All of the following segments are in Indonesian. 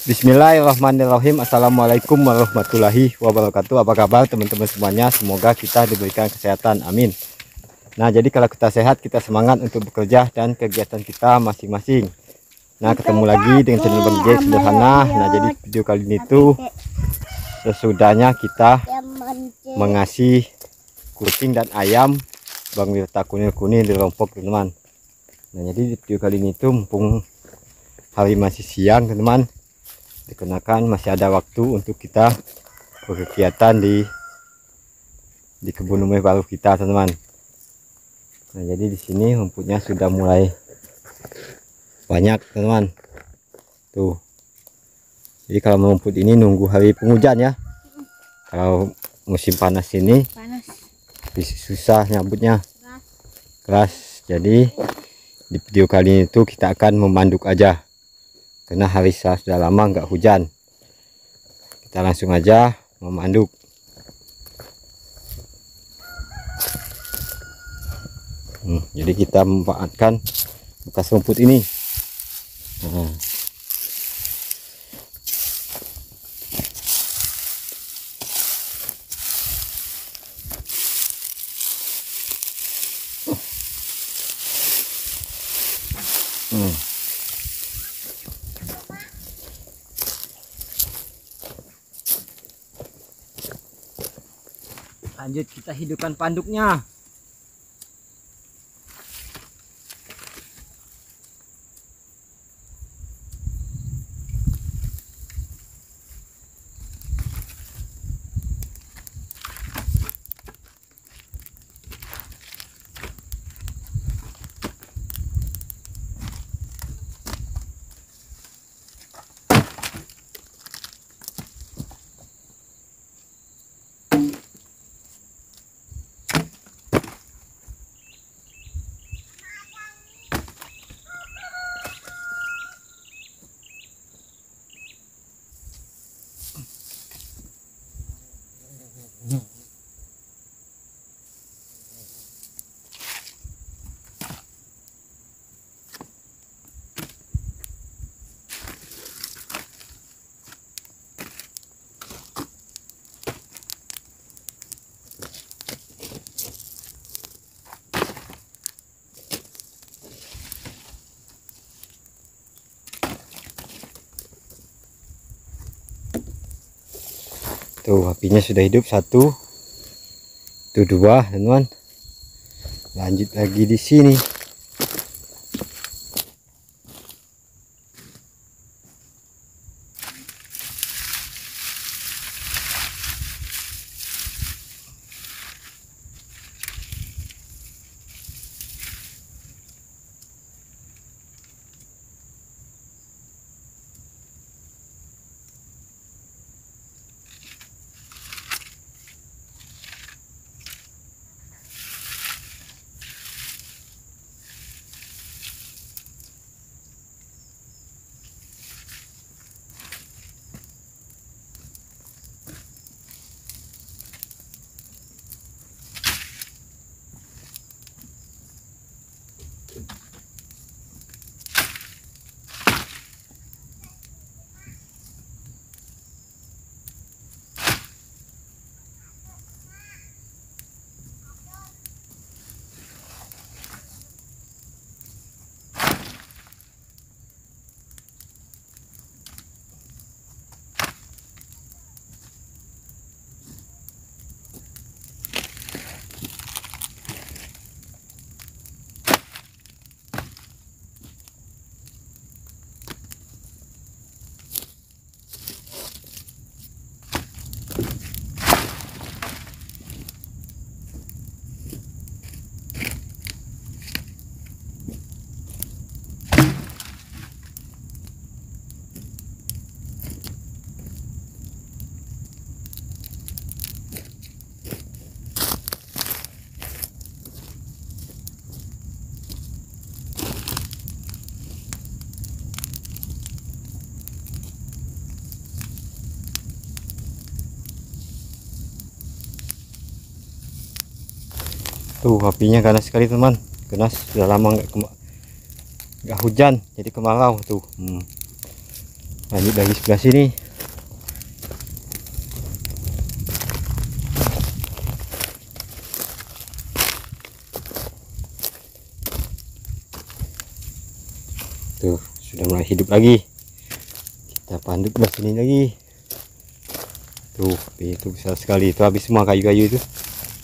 Bismillahirrahmanirrahim. Assalamualaikum warahmatullahi wabarakatuh. Apa kabar teman-teman semuanya? Semoga kita diberikan kesehatan, amin. Nah, jadi kalau kita sehat, kita semangat untuk bekerja dan kegiatan kita masing-masing. Nah, ketemu lagi dengan channel Bang Jack sederhana. Nah, jadi video kali ini tuh sesudahnya kita mengasih kucing dan ayam Bang Wirta kunil-kunil di rompok, teman-teman. Nah, jadi video kali ini tuh mumpung hari masih siang, teman-teman, dikarenakan masih ada waktu untuk kita berkegiatan di kebun rumah baru kita, teman-teman. Nah, jadi di sini rumputnya sudah mulai banyak, teman-teman. Tuh. Jadi kalau rumput ini nunggu hari penghujan ya. Kalau musim panas ini susah nyambutnya, keras. Jadi di video kali ini tuh kita akan memanduk aja. Karena hari sudah lama nggak hujan, kita langsung aja memanduk. Jadi kita memanfaatkan bekas rumput ini. Nah. Lanjut kita hidupkan panduknya. Tuh, apinya sudah hidup satu, itu dua, teman-teman. Lanjut lagi di sini. Tuh, apinya ganas sekali, teman. Ganas, sudah lama nggak hujan, jadi kemarau tuh. Lanjut lagi sebelah sini. Tuh, sudah mulai hidup lagi. Kita panduk belah sini lagi. Tuh, itu besar sekali. Itu habis semua kayu-kayu itu.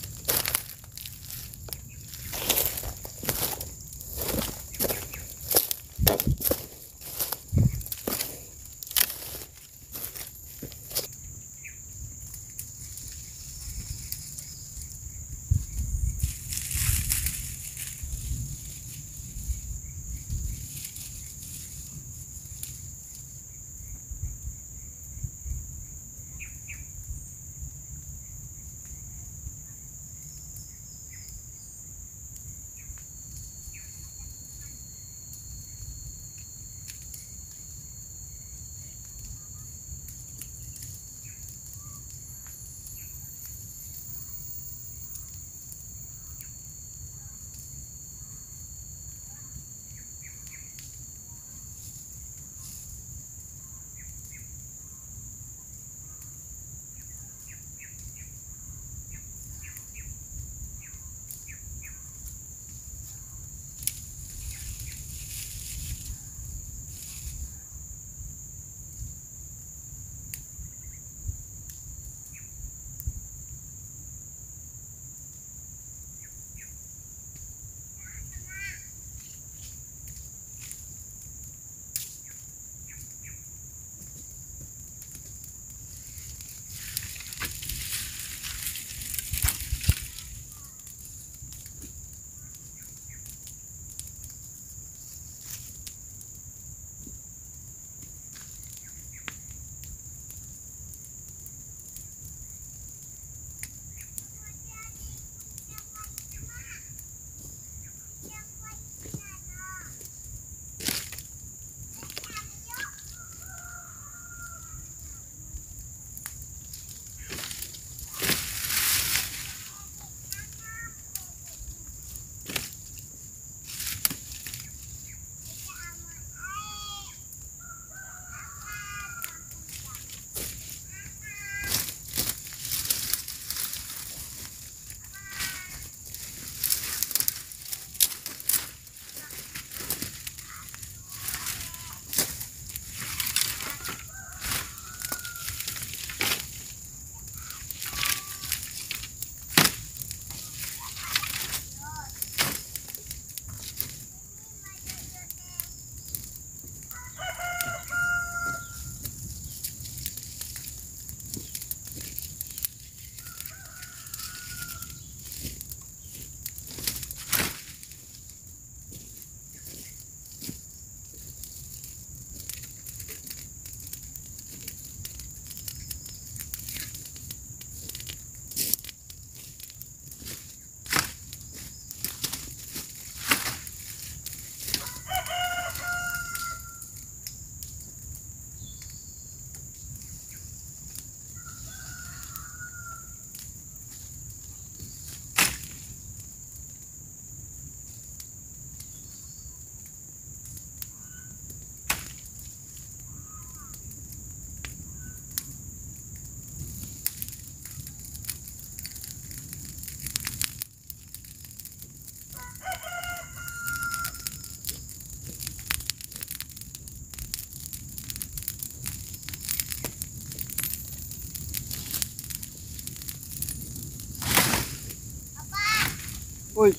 Woi,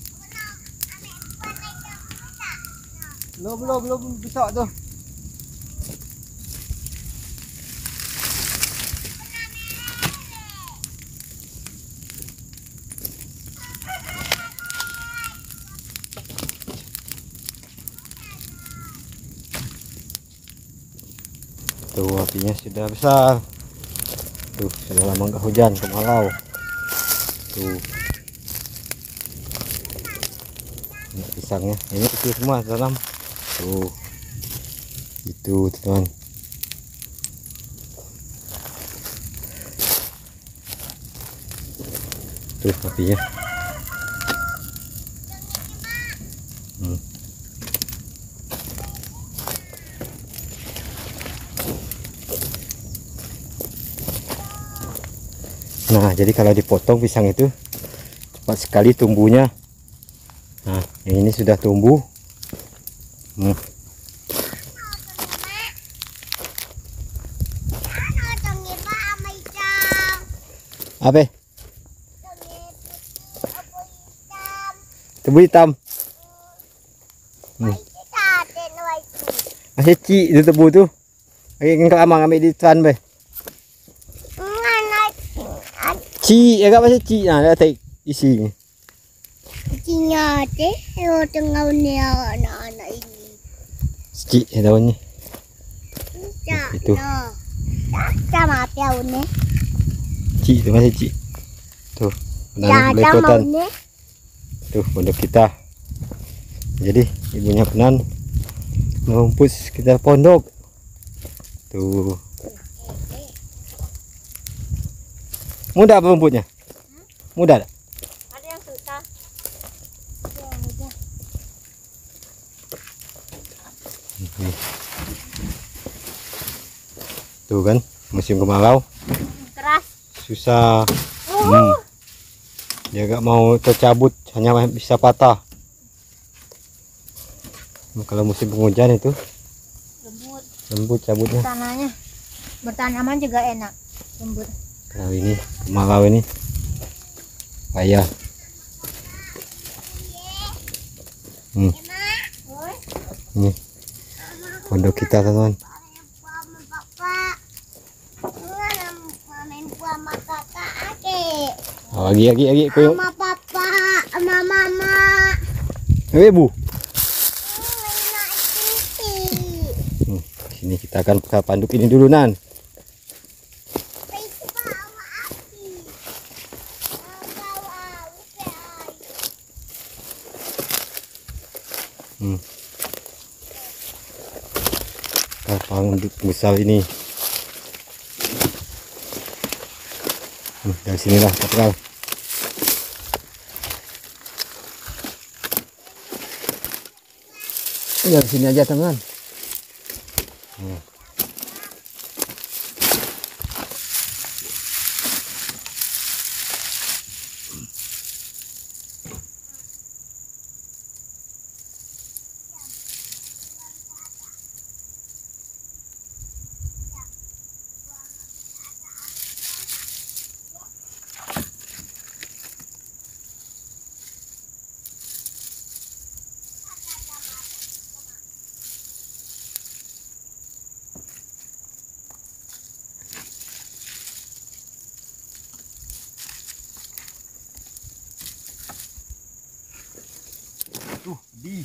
belum bisa tuh. Tuh apinya sudah besar. Tuh sudah lama nggak hujan, kemarau. Tuh ini pisangnya, ini kecil semua dalam. Tuh itu teman. Tuh apinya. Nah, jadi kalau dipotong pisang itu cepat sekali tumbuhnya. Nah, yang ini sudah tumbuh. Apa? Tebu hitam. Masih ci itu tebu tuh. Lagi ngkel amang ambil di tran be. Ci, ya gak masih ci. Nah, ada tak isi. Cinya deh, tengah ni anak-anak ini. Ci daunnya. Itu. Sama apa ni? Ci itu masih ci. Tuh, belepotan. Tuh pondok kita. Jadi ibunya Penan merumput sekitar pondok. Tuh. Mudah apa rumputnya? Mudah. Ada yang susah. Tuh kan musim kemarau. Keras. Susah. Dia gak mau tercabut, hanya bisa patah. Kalau musim penghujan itu lembut cabutnya. Tanahnya bertanaman juga enak, lembut. Kalau ini kemarau ini payah. Ini pondok kita teman-teman. Lagi koyo. Sama papa, sama mama. Bu. Sini kita akan buka panduk ini dulu Nan. Panduk besar ini. Dari sinilah kita. Dari sini aja teman. Di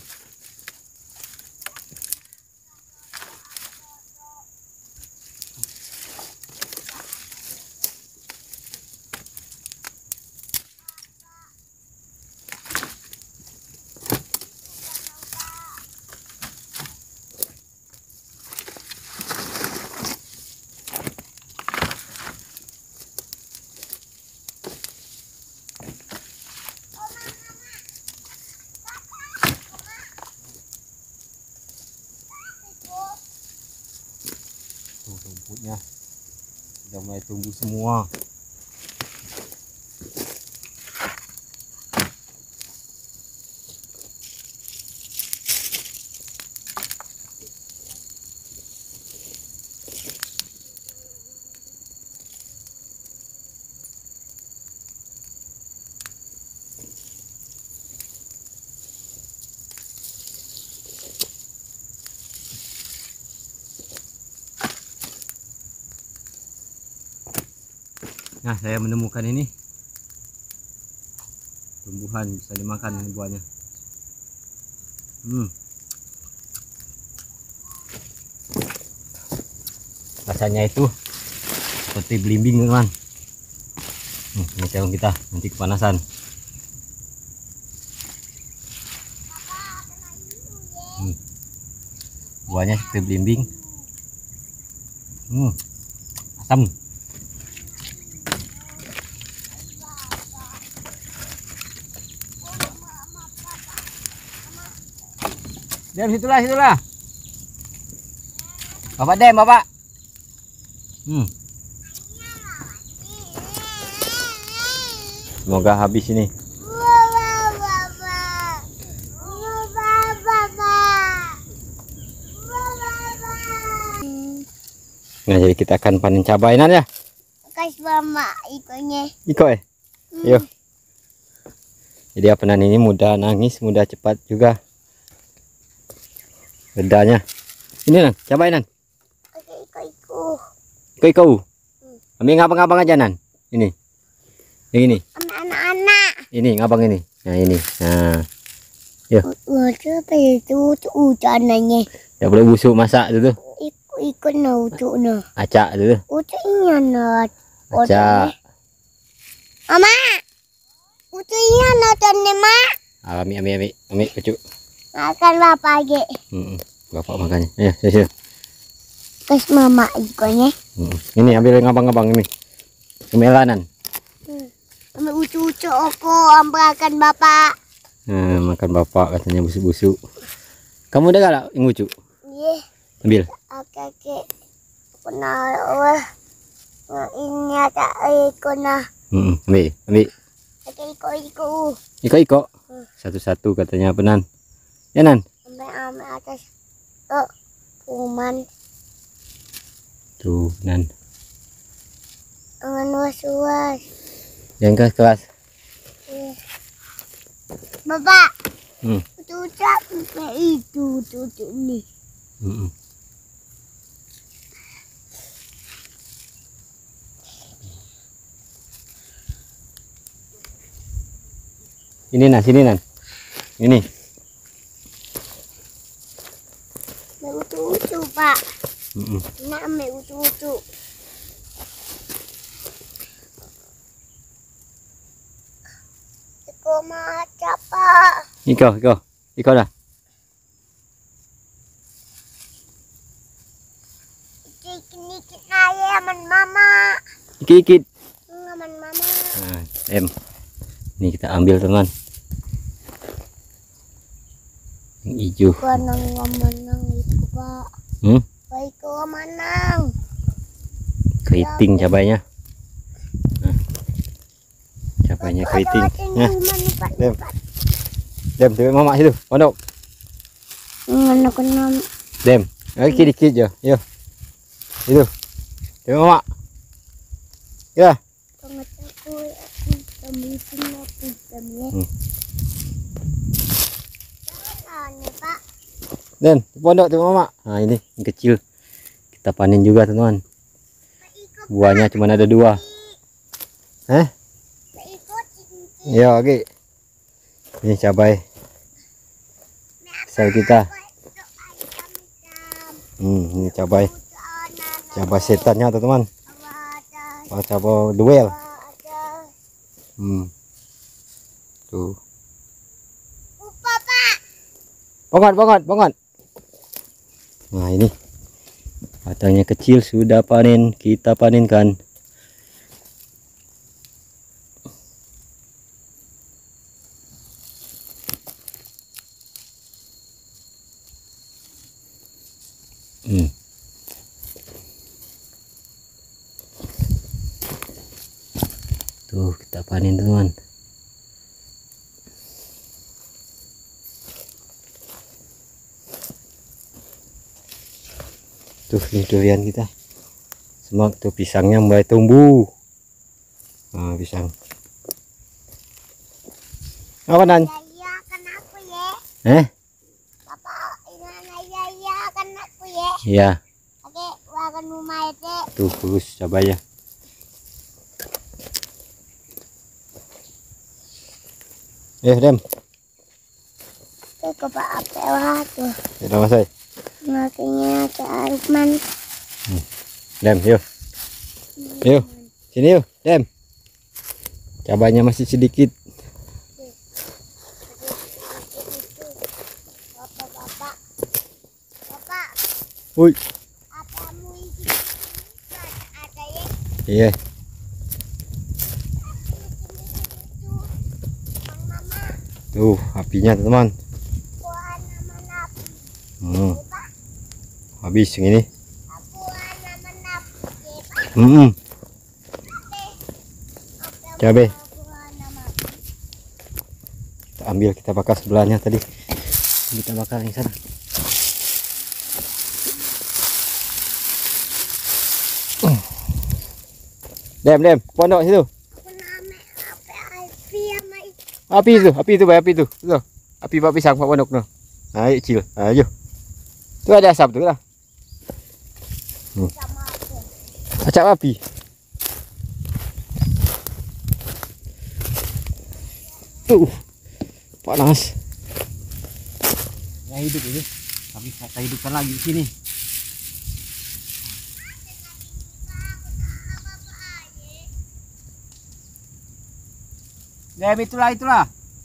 rumputnya sudah mulai tumbuh semua. Nah, saya menemukan ini tumbuhan bisa dimakan ini buahnya. Rasanya itu seperti belimbing teman. Ini sarung kita nanti kepanasan. Buahnya seperti belimbing. Asam. Dem situlah. Bapak Dem, Bapak. Semoga habis ini. Nah, jadi kita akan panen cabainan ya. Kasih mama ikonnya. Iko yuk. Jadi panen ini mudah nangis, mudah cepat juga. Bedanya. Ini Nan, cabainan. Iko. Ambil ngabang-ngabang aja Nan. Ini. Yang ini. Anak-anak. Ini ngabang ini. Nah, ini. Nah. Yuk. Coba itu ujananya. Ya boleh busuk masak dulu. Ikut na ucuk na. Acak dulu. Ucuknya na. Acak. Mama. Ucuknya na tane mak. Ambil kecuk. Makan bapak aja. Bapak makannya. Ayo, sini. Kas mama ikonnya. Ini ambil ngabang-ngabang ini. Kemelanan. Ambil ucuk-ucuk aku ambilkan bapak. Nah, makan bapak katanya busuk-busuk. Kamu udah galak yang lucu? Iya. Ambil. Oke. Pernah ini ada ikona. Ambil. Iko. Iko. Satu-satu katanya Penan. Ya Nan. Ambil atas. Kuman. Tuh Nan. Angan was-was. Yang kelas. Bapak. Tutup ini. Ini Nan, sini Nan. Ini. Ucu-ucu Pak. Nak ambil ucu-ucu. Iko maca Pak. Iko dah. Ikit-ikit naya aman mama. Ikit. Aman mama. Nah, ini kita ambil teman. Yang hijau. Kanang manang itu Pak. Baik manang. Keriting cabainya. Nah, cabainya keriting. Nah, Dem, tuh mama situ, pondok. Anak enam. Dem, dikit jo, yo. Itu, tuh mama. Ya. Dan pondok tuh mama. Nah ini yang kecil kita panen juga teman. Buahnya cuma ada 2. Ya oke. Ini cabai besar kita. Ini cabai setannya teman. Cabai duel. Tuh. Bongot. Nah ini batangnya kecil sudah panen, kita panenkan. Tuh kita panen teman. Tuh ini durian kita. Semak tuh pisangnya mulai tumbuh. Nah, pisang. Apa Nan? Ya kan aku ya. Bapak ini ya kan aku ya. Iya. Oke, wakan rumah itu. Tuh bagus cabainya. Dem. Ke Pak apa tuh. Sudah masai. Makanya ke Arifman. Dem, yuk. Sini yuk, Dem. Cabainya masih sedikit. Bapak. Woi. Apamu ini ada ya? Iya. Tuh apinya teman. Habis yang ini. Cabai. Kita ambil, kita bakar sebelahnya tadi. Kita bakar yang sana. Dem, pondok situ. Aku nama api sama Api itu, api itu. Tuh. Api pak pisang pak pondok no. Ayo cil, ayo. Tuh ada asap tuh lah. sama aku. Acak api. Tuh. Panas. Ya hidup ini. Tapi kita hidupkan lagi di sini. Dem, itulah.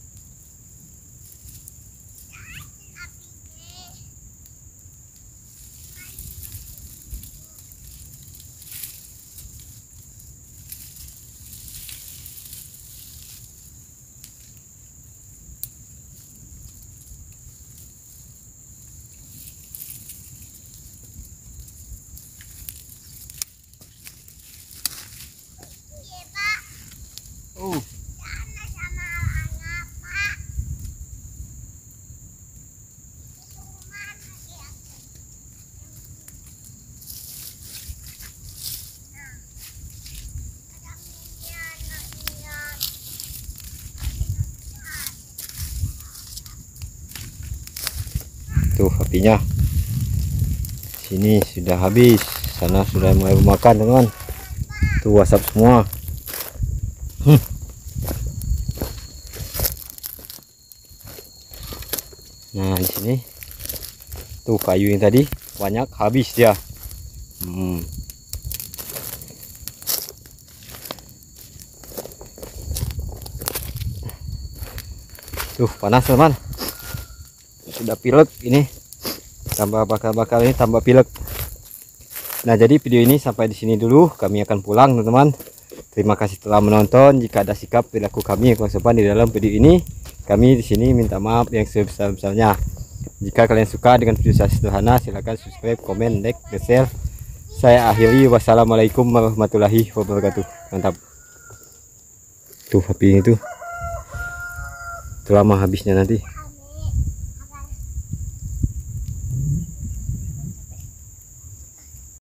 Iya Pak, Oh, sana sama anak Pak. Itu rumah lagi aku. Nah, ada minyak. tuh apinya. Sini sudah habis, sana sudah mulai memakan teman. Tuh asap semua. Nah di sini tuh kayu yang tadi banyak habis dia. Tuh panas teman, sudah pilek ini, tambah bakar-bakar ini tambah pilek. Nah jadi video ini sampai di sini dulu, kami akan pulang teman-teman. Terima kasih telah menonton. Jika ada sikap perilaku kami yang kurang sopan di dalam video ini, kami di sini minta maaf yang sebesar-besarnya. Jika kalian suka dengan video saya sederhana, silahkan subscribe, komen, like, dan share. Saya akhiri, wassalamualaikum warahmatullahi wabarakatuh. Mantap. Tuh api itu, lama habisnya nanti.